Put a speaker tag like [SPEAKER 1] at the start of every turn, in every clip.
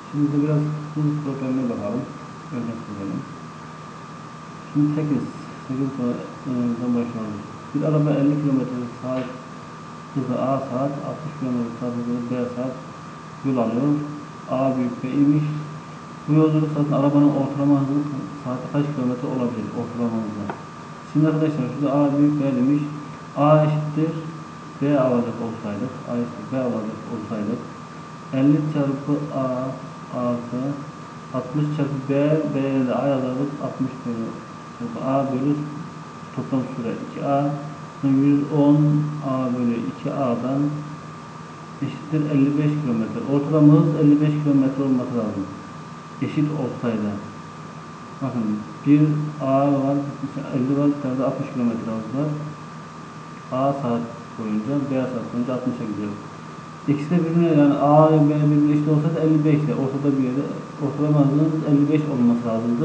[SPEAKER 1] Şimdi de biraz hız problemine bakalım. Örnek verelim. Şimdi 8'den başlıyoruz. Bir araba 50 km saat hızı A saat, 60 km saat hızı B saat yol alıyor. A büyük B imiş. Bu yolculuk sırasında arabanın ortalama hızı saatte kaç kilometre olabilir? Ortalama hızı. Şimdi arkadaşlar şurada A büyük B demiş. A eşittir B alacak olsaydık. A eşittir B alacak olsaydık. 50 çarpı A artı 60 çarpı B, B'ye de A yazardık. 60 çarpı A bölü toplam süre 2A. 110 A bölü 2A'dan eşittir 55 kilometre. Ortalama hız 55 kilometre olması lazım. Eşit olsaydı. Bakın bir A var, 50 var, bir tane de 60 kilometre var. A saat boyunca, B saat boyunca 60'a gidiyor. İkisi de birbirine, yani A ve B birbirine eşit olsaydı 55 ile ortada bir yerde ortalama hızının 55 olması lazımdı.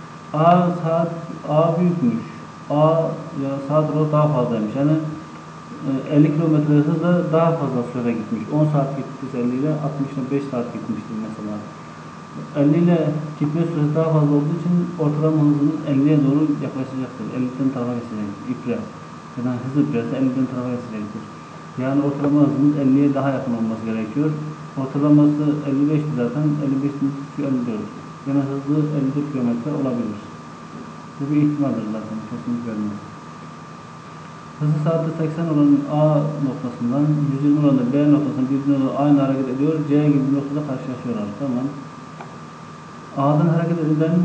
[SPEAKER 1] A büyükmüş. A ya saat olarak daha fazlaymış. Yani 50 kilometre hızla daha fazla süre gitmiş. 10 saat gitmiş 50 ile, 60 ile 5 saat gitmiştir mesela. 50 ile gitme süresi daha fazla olduğu için ortalama hızının 50'ye doğru yaklaşacaktır. 50'den tarafa geçecektir. İpre. Yani hız ipresi 50'den tarafa geçecektir. Yani ortalama hızımız 50'ye daha yakın olması gerekiyor. Ortalaması 55'ti zaten. 55'tin 54. Yani hızlı 54 km olabilir. Bu bir ihtimaldir zaten. Kesinlikle olmaz. Hızı saatte 80 olan A noktasından 120 olan B noktasından birbirine aynı hareket ediyor. C gibi bir noktada karşılaşıyorlar. Tamam. A'dan hareket eden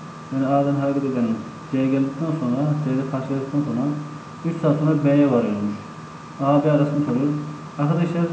[SPEAKER 1] C'ye geldikten sonra, C'de karşılaştıktan sonra 3 saat sonra B'ye varıyormuş. A, B arasını soruyor. Arkadaşlar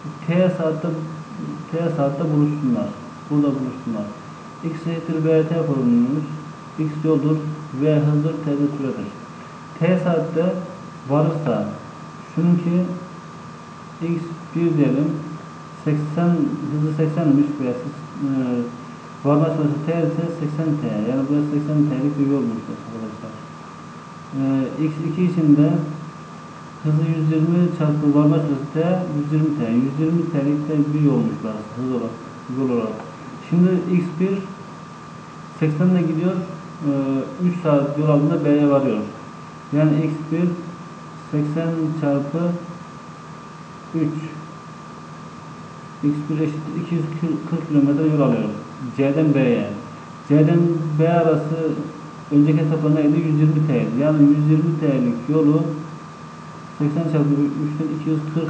[SPEAKER 1] T saatte buluşsunlar. Burada buluşsunlar. X eşittir BT formülümüz. X yoldur, V hızdır, T de süredir. T saatte varırsa şununki X 1 diyelim. 80 hızı 80'miş veya varma süresi T ise 80 T. Yani burası 80 T'lik bir yolmuş arkadaşlar. X2 için de hızı 120 çarpı varma süresi T 120 T. 120 T'lik bir yolmuş burası yol olarak. Şimdi X1 80 ile gidiyor. 3 saat yol aldığında B'ye varıyor. Yani X1 80 çarpı 3 X1 eşittir 240 km yol alıyor. C'den B'ye. C'den B arası önceki hesapla neydi? 120 T'ydi. Yani 120 T'lik yolu 80 çarpı 3'ten 240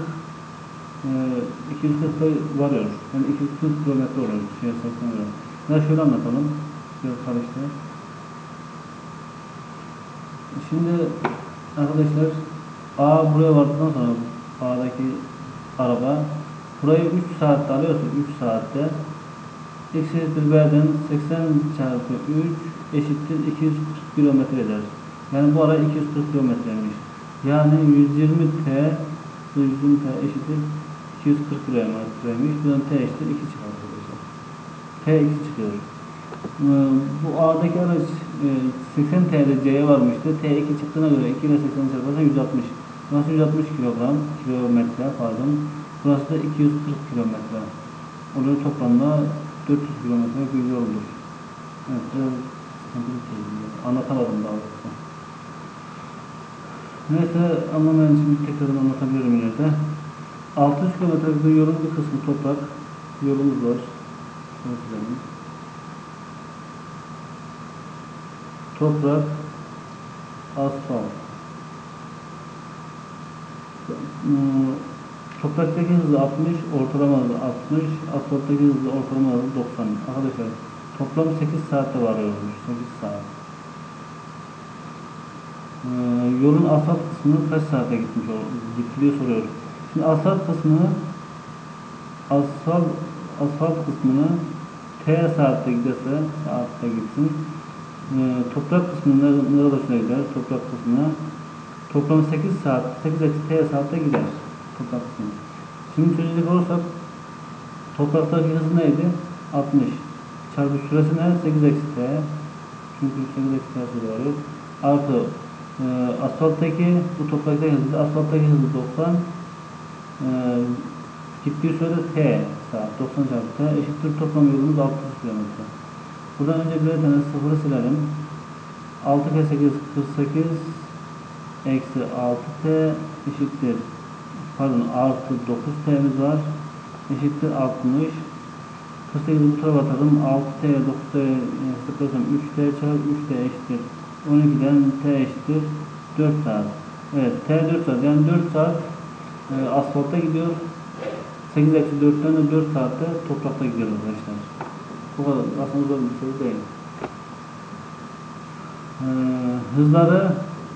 [SPEAKER 1] varıyor. Yani 240 km oluyor. 80 oluyor. Ya şöyle anlatalım. Biraz karıştı. Şimdi arkadaşlar A buraya vardıktan sonra A'daki araba burayı 3 saatte alıyorsa 3 saatte X eşittir B'den 80 çarpı 3 eşittir 240 km eder. Yani bu ara 240 kilometreymiş. Yani 120 T eşittir 240 kilometreymiş. Buradan T eşittir 2 çıkar arkadaşlar. T 2 çıkıyor. Bu A'daki araç 80 T'de C'ye varmıştı. T 2 çıktığına göre 2 ile 80 çarparsa 160. Burası 160 kilometre pardon. Burası da 240 kilometre. Oluyor toplamda 400 kilometre bir yoldur. Evet, biraz anlatamadım daha doğrusu. Neyse anlamayan için tekrar anlatabilirim yine de. 600 kilometrelik bir yolun bir kısmı toprak. Yolumuz var. Toprak, asfalt. Topraktaki hızı 60, ortalama hızı 60, asfalttaki hızı ortalama hızı 90. Arkadaşlar toplam 8 saatte varıyormuş. 8 saat. Yolun asfalt kısmını kaç saatte gittiği soruyor. Şimdi asfalt kısmını T saatte giderse saatte gitsin. Toprak kısmına ne kadar gider? Toprak kısmına toplam 8 saat, 8 eksi T saatte gider. Toprak kısmı. Şimdi çözecek olursak topraktaki hızı neydi? 60. Çarpı süresi ne? 8 eksi T. Çünkü 8 eksi T süresi var. Artı bu topraktaki hızı, asfalttaki hızı 90. Gittiği sürede t saat 90 çarpı t eşittir toplam yolumuz 600 kilometre. Buradan önce bir tane sıfırı silelim. 6 kere 8 48 eksi 6t eşittir, pardon, artı 9t'miz var eşittir 60. 48'i bu tarafa atalım. 6t ile 9t sıfırlasam 3t çarpı 3t eşittir 12'den t eşittir 4 saat. Evet, t 4 saat, yani 4 saat asfaltta gidiyor. 8 eksi 4'ten de 4 saatte toprakta gidiyor arkadaşlar. Bu kadar aslında zor bir soru değil. Hızları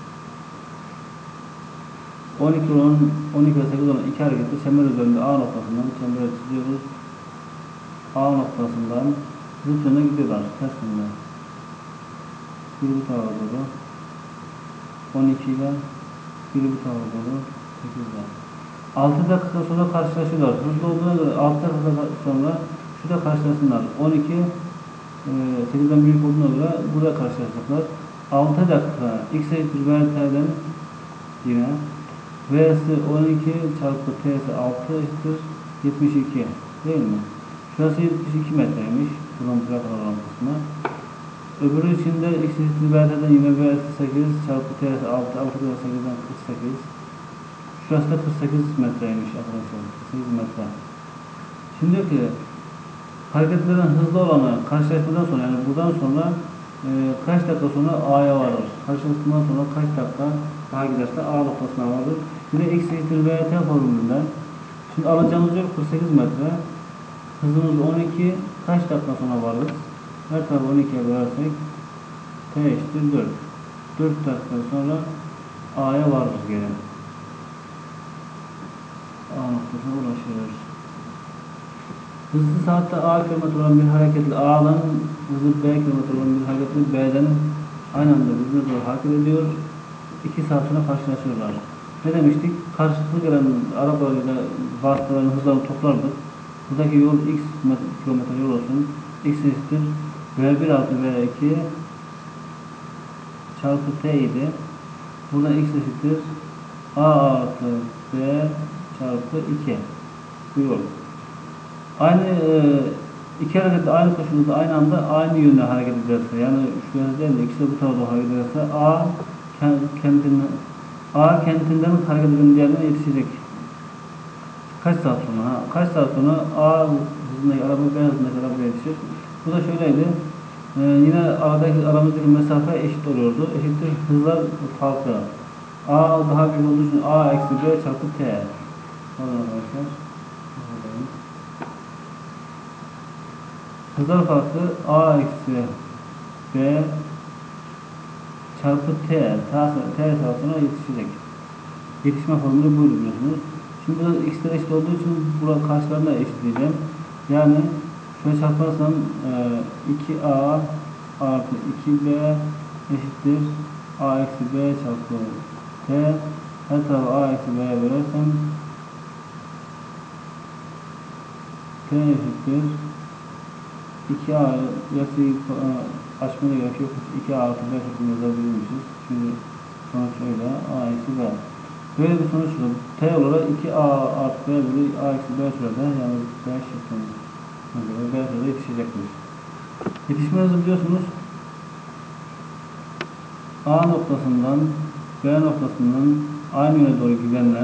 [SPEAKER 1] 12 ve 8 olan iki hareketli çember üzerinde A noktasından çembere çiziyoruz. A noktasından zıt yöne gidiyorlar. Ters yönde. Biri bu tarafa doğru 12 ile, biri bu tarafa doğru 8 ile. 6 dakika sonra karşılaşıyorlar. Hızlı olduğuna göre 6 dakika sonra şurada karşılaşsınlar. 12 8'den büyük olduğuna göre burada karşılaşacaklar. 6 dakika x eşittir v'den yine v'si 12 çarpı t'si 6 eşittir 72 değil mi? Şurası 72 metreymiş. Buradan buraya kadar olan kısmı. Öbürü için de x eşittir v'den yine v'si 8 çarpı t'si 6 6 kere 8'den 48. Şurası da 48 metreymiş arkadaşlar. 48 metre. Şimdi diyor ki hareketlerden hızlı olanı karşılaşmadan sonra, yani buradan sonra kaç dakika sonra A'ya varır? Karşılaşmadan sonra kaç dakika daha giderse A noktasına varır. Bir de x eşittir vt formülünden. Şimdi alacağımız yol 48 metre. Hızımız 12. Kaç dakika sonra varır? Her tarafı 12'ye bölersek t eşittir 4. 4 dakika sonra A'ya varır gene. A noktasına ulaşıyoruz. Hızlı saatte A kilometre olan bir hareketli A'dan hızlı B kilometre olan bir hareketli B'den aynı anda birbirine doğru hareket ediyor. 2 saat sonra karşılaşıyorlar. Ne demiştik? Karşılıklı gelen arabalarıyla vasıtaların hızlarını toplardık. Buradaki yol x kilometre yol olsun. X eşittir V1 artı V2 çarpı T idi. Buradan x eşittir A artı B çarpı 2. Bu yol. Aynı iki harekette aynı koşulda aynı anda aynı yönde hareket ederse, yani şu yönde değil de ikisi de bu tarafa hareket ederse A kentinden hareket eden diğerine yetişecek. Kaç saat sonra? Kaç saat sonra A hızındaki araba B hızındaki arabaya yetişir. Bu da şöyleydi. Yine aramızdaki mesafe eşit oluyordu. Eşittir hızlar farkı. A daha büyük olduğu için A eksi B çarpı T. Pardon arkadaşlar. Hızlar farkı A eksi B çarpı T sırasına yetişecek. Yetişme formülü buydu biliyorsunuz. Şimdi burada x'ler eşit olduğu için burada karşılarına eşitleyeceğim. Yani şöyle çarparsam 2A artı 2B eşittir A eksi B çarpı T. Her tarafı A eksi B'ye bölersem T eşittir 2A eksi açmaya gerek yok. 2A artı B şeklinde yazabilirmişiz. Çünkü sonuç öyle. A eksi B. Böyle bir sonuç var. T olarak 2A artı B bölü A eksi B sürede, yani B şeklinde B sürede yetişecektir. Yetişme hızı biliyorsunuz A noktasından B noktasından aynı yöne doğru gidenler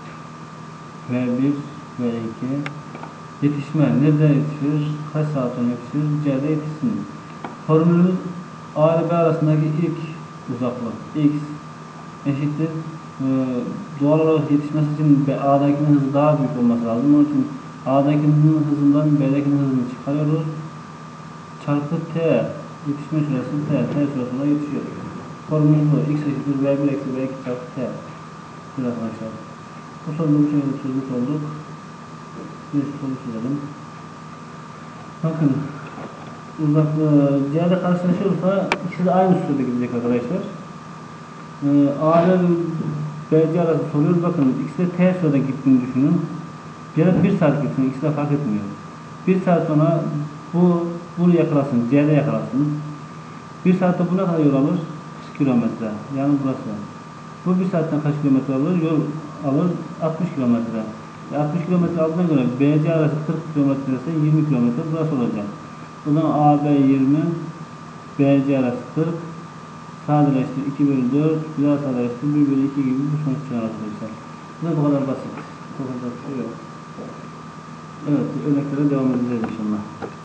[SPEAKER 1] V1 V2 yetişme nerede yetişir? Kaç saat sonra yetişir? C'de yetişsin. Formülümüz A ile B arasındaki ilk uzaklık x eşittir. Doğal olarak yetişmesi için A'dakinin hızı daha büyük olması lazım. Onun için A'dakinin hızından B'dakinin hızını çıkarıyoruz. Çarpı T yetişme süresi T süresinde yetişiyor. Formülümüz bu. X eşittir V1 eksi V2 çarpı T. Bir arkadaşlar. Bu sorunu bu şekilde çözmüş olduk. Bir soru çözelim. Bakın C'de karşılaşıyorsa ikisi de aynı sürede gidecek arkadaşlar. A ile BC arası soruyoruz. Bakın ikisi de T sürede gittiğini düşünün. C'de 1 saat gitsin. İkisi de fark etmiyor. 1 saat sonra bunu yakalasın. C'de yakalasın. 1 saatte bu ne kadar yol alır? 40 kilometre. Yani burası. Bu 1 saatten kaç kilometre alır? Yol alır 60 kilometre. 60 kilometre aldığına göre BC arası 40 kilometre ise 20 kilometre burası olacak. O zaman AB 20, BC arası 40, sadeleştir 2 bölü 4, bir daha sadeleştir 1 bölü 2 gibi bir sonuç çıkar arkadaşlar. Bu da bu kadar basit. Bu kadar şey yok. Evet, örneklere devam edeceğiz inşallah.